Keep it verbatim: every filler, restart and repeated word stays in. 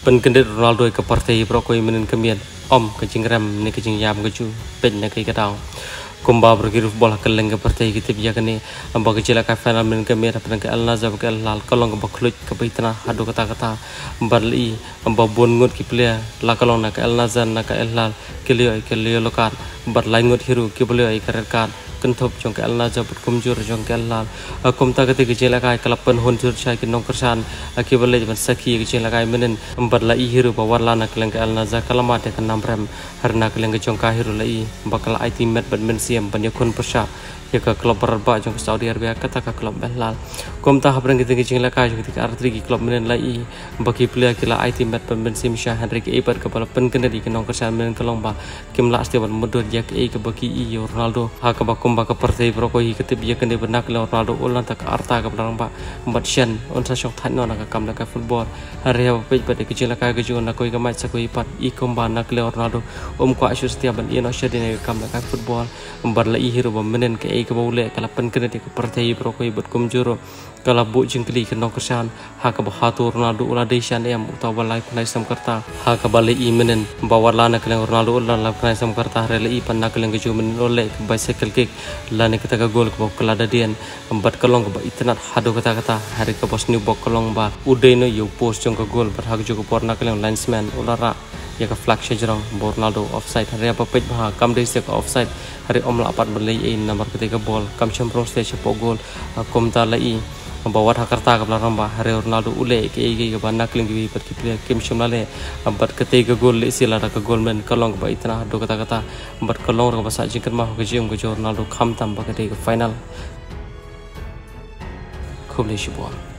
Penkendit Ronaldo ke partai Brokoi menen kemian om kecing rem ni kecing yam keju pen nak kai katau kumba berkiru bola keleng ke partai kita biya kene amba kecila ka final menen kemian pada ke Al Nazar ke Al Hilal kalong ke baklut ke baitana hadu kata-kata barli amba bon ngut ki player la kalong nak Al Nazar nak Al Hilal kelio kelio lokat barlai ngut hiru ki boleh ai karekat kenthop jong ke Al Nazar but kumjur jong ke Al Hilal kum ta kete kecila kai kalapan hon jur chai ke nong kersan aki boleh jaman saki kecila kai menen barlai hiru bawar lana keleng ke Al Nazar kalamat ke namrem harna keleng ke jong ka hiru lai bakal ai tim met badmen siam ban yakun persya ya ke klub berba jong Saudi Arabia kata ke klub Al Hilal kum ta habrang kete kecila kai jong ketika artri ki klub menen lai baki player kila ai tim met badmen sim Syah Henry ke ibar ke bala pen kene di ke nong kersan menen kelong ba kim la asti ban mudut yak e ke baki i Ronaldo ha ke bakum ba ke partai Brokoi kete biya kene benak le Ronaldo ulan tak arta ke belang ba bat shen on sa syok than no nak kam nak football hari ha pe pada kecil ka ke jo nak koi ke match sa koi pat i kom ba nak le Ronaldo um ko asu setiap ban ino shadine kam nak football umbar la i hero ba menen ke e ke baule kala pen kene di ke partai Brokoi bat kum juro kala bu jingkli ke nong kersan ha ke bahatu Ronaldo ula deshan em utawa lai kunai sam karta ha ke bale i menen bawar lana ke Ronaldo ula la kunai sam karta rele i pan nak ke jo menen ole ke bicycle kick lani kita ke gol ke kelada dian empat kelong ke itnat hadu kata-kata hari ke bos new bok kelong ba udai no yo post jong ke gol berhak juga porna ke linesman ulara ya ke flag sejarang Ronaldo offside hari apa pej bah kam dei se ke offside hari om la apat belai e nomor ketiga bol kam champion stage po gol kom ta lai bawa hakarta ke belakang bah hari Ronaldo ule ke ege ke banak linggi per kiple kim shumlale empat ketiga gol le sila ke gol men kelong ke itna hadu kata-kata empat kelong ke basa jingker mah ke jium ke Ronaldo kham tam ba ke final Kubli Shibwa